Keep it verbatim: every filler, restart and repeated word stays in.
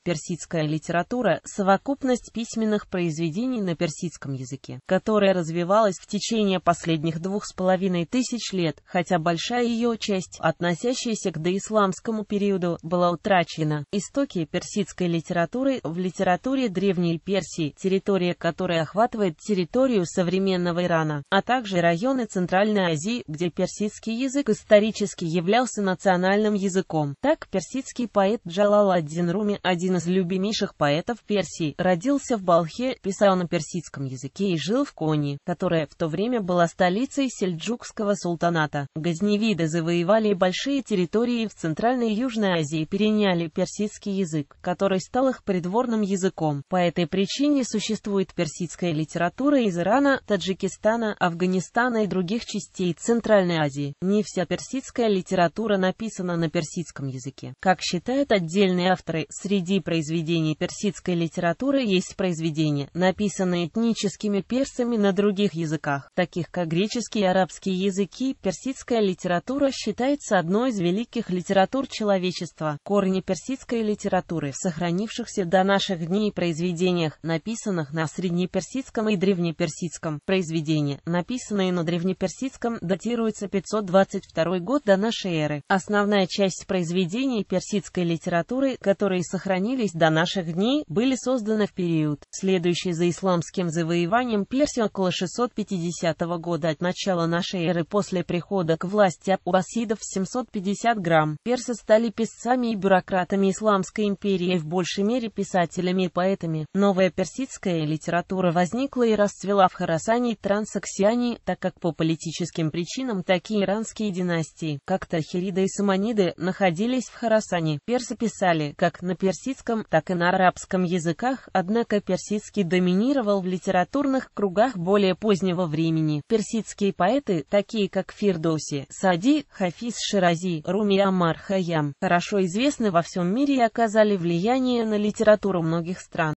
Персидская литература – совокупность письменных произведений на персидском языке, которая развивалась в течение последних двух с половиной тысяч лет, хотя большая ее часть, относящаяся к доисламскому периоду, была утрачена. Истоки персидской литературы в литературе Древней Персии, территория которой охватывает территорию современного Ирана, а также районы Центральной Азии, где персидский язык исторически являлся национальным языком. Так, персидский поэт Джалал ад-Дин Руми, один из любимейших поэтов Персии, родился в Балхе, писал на персидском языке и жил в Коне, которая в то время была столицей сельджукского султаната. Газневиды завоевали большие территории в Центральной и Южной Азии и переняли персидский язык, который стал их придворным языком. По этой причине существует персидская литература из Ирана, Таджикистана, Афганистана и других частей Центральной Азии. Не вся персидская литература написана на персидском языке. Как считают отдельные авторы, среди произведений персидской литературы есть произведения, написанные этническими персами на других языках, таких как греческий и арабский языки. Персидская литература считается одной из великих литератур человечества. Корни персидской литературы в сохранившихся до наших дней произведениях, написанных на среднеперсидском и древнеперсидском. Произведения, написанные на древнеперсидском, датируются пятьсот двадцать второй год до нашей эры. Основная часть произведений персидской литературы, которые сохранились до наших дней, были созданы в период, следующий за исламским завоеванием Персии около шестьсот пятидесятого года от начала нашей эры. После прихода к власти аббасидов в семьсот пятьдесят грамм, персы стали писцами и бюрократами Исламской империи и в большей мере писателями и поэтами. Новая персидская литература возникла и расцвела в Хорасане и Трансаксиане, так как по политическим причинам такие иранские династии, как Тахириды и Саманиды, находились в Хорасане. Персы писали как на персидском, так и на арабском языках, однако персидский доминировал в литературных кругах более позднего времени. Персидские поэты, такие как Фирдоуси, Саади, Хафиз Ширази, Руми и Амар Хайям, хорошо известны во всем мире и оказали влияние на литературу многих стран.